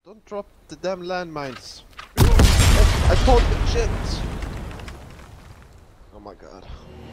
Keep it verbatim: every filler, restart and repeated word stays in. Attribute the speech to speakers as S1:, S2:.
S1: Don't drop the damn landmines. I told you, shit! Oh my god.